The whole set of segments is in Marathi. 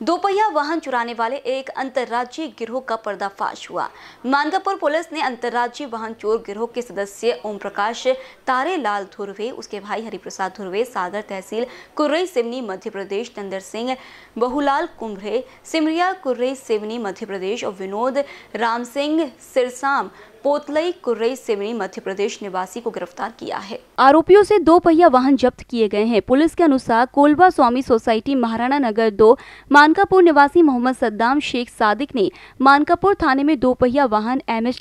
दोपहिया वाहन चुराने वाले एक अंतर्राज्यीय गिरोह का पर्दाफाश हुआ। मानकापुर पुलिस ने अंतर्राज्यीय वाहन चोर गिरोह के सदस्य ओम प्रकाश तारेलाल धुर्वे, उसके भाई हरिप्रसाद धुर्वे, सादर तहसील कुर्रई सिवनी मध्य प्रदेश, चंदर सिंह बहुलाल कुंभरे सिमरिया कुर्रई सिवनी मध्य प्रदेश और विनोद राम सिंह सिरसाम पोतलई कुर्रई सिवनी मध्य प्रदेश निवासी को गिरफ्तार किया है। आरोपियों से 2 पहिया वाहन जब्त किए गए हैं। पुलिस के अनुसार कोलबा स्वामी सोसाइटी महाराणा नगर 2 मानकापुर निवासी मोहम्मद सद्दाम शेख सादिक ने मानकापुर थाने में 2 पहिया वाहन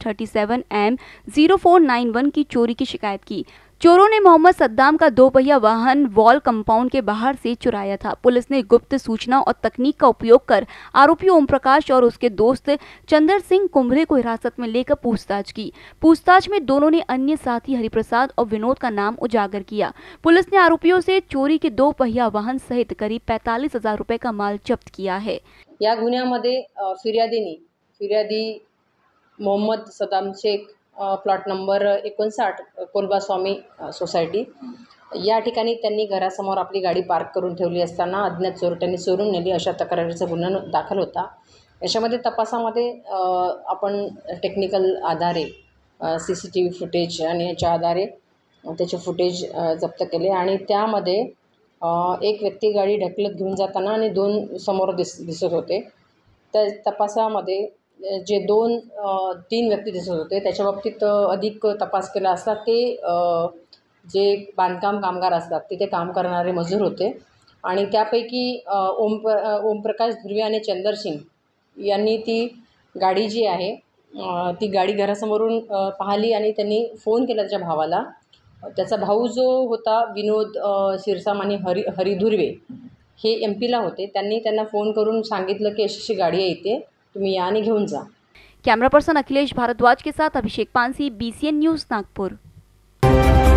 MH37M0491 की चोरी की शिकायत की। चोरों ने मोहम्मद सद्दाम का 2 पहिया वाहन वॉल कंपाउंड के बाहर से चुराया था। पुलिस ने गुप्त सूचना और तकनीक का उपयोग कर आरोपी ओम प्रकाश और उसके दोस्त चंदर सिंह कुंभरे को हिरासत में लेकर पूछताछ की। पूछताछ में दोनों ने अन्य साथी हरिप्रसाद और विनोद का नाम उजागर किया। पुलिस ने आरोपियों से चोरी के 2 पहिया वाहन सहित करीब 45,000 रुपए का माल जब्त किया है। या गुन्ह्यामध्ये फिर्यादी Mohammad Saddam Shaikh plot number 59 Kolba Swami society या ठिकाणी त्यांनी घरासमोर आपली गाडी पार्क करून ठेवली असताना अज्ञात चोरट्यांनी चोरून नेली अशा तक्रारीचा गुन्हा दाखल होता। याच्यामध्ये तपासामध्ये आपण टेक्निकल आधारे CCTV फुटेज आणि याच्या आधारे त्याचे फुटेज जप्त केले आणि त्यामध्ये एक व्यक्ती गाडी ढकलत घेऊन जाताना आणि 2 समोर दिसत होते। त्या तपासामध्ये जे 2-3 व्यक्ती दिसत होते त्याच्या बाबतीत अधिक तपास केला असता ते जे बांधकाम कामगार असतात तिथे काम करणारे मजूर होते आणि त्यापैकी ओम प्रकाश धुर्वे आणि चंदर सिंग यांनी ती गाडी जी आहे ती गाडी घरासमोरून पाहिली आणि त्यांनी फोन केला त्याच्या भावाला। त्याचा भाऊ जो होता विनोद सिरसाम आणि हरी धुर्वे हे MP ला होते। त्यांनी त्यांना फोन करून सांगितलं की अशी गाडी आहे इथे, तुम्ही या आणि घेऊन जा। कैमरा पर्सन अखिलेश भारद्वाज के साथ अभिषेक पानसी, BCN न्यूज़ नागपुर।